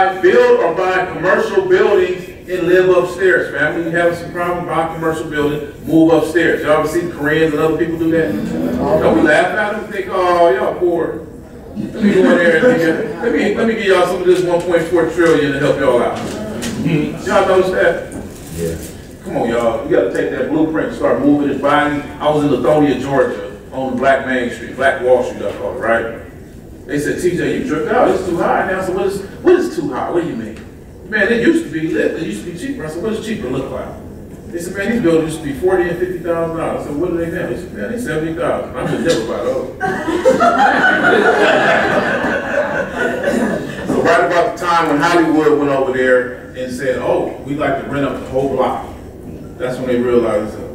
build or buy commercial buildings and live upstairs. Family, you have some problem, buy a commercial building, move upstairs. Y'all ever see the Koreans and other people do that? Don't we laugh at them and think, oh, y'all poor. Let me go in there and let me give y'all some of this 1.4 trillion to help y'all out. Y'all notice that? Yeah. Come on, y'all. You got to take that blueprint and start moving and buying. I was in Lithonia, Georgia, on Black Main Street, Black Wall Street, I call it, right? They said, TJ, you tripped out. It's too high now. So what is too high? What do you mean? Man, it used to be lit. It used to be cheaper. I said, what does cheaper look like? They said, man, these buildings used to be $40,000 and $50,000. I said, what do they now? They said, man, they $70,000. I'm just never about those. So right about the time when Hollywood went over there and said, oh, we'd like to rent up the whole block. That's when they realized,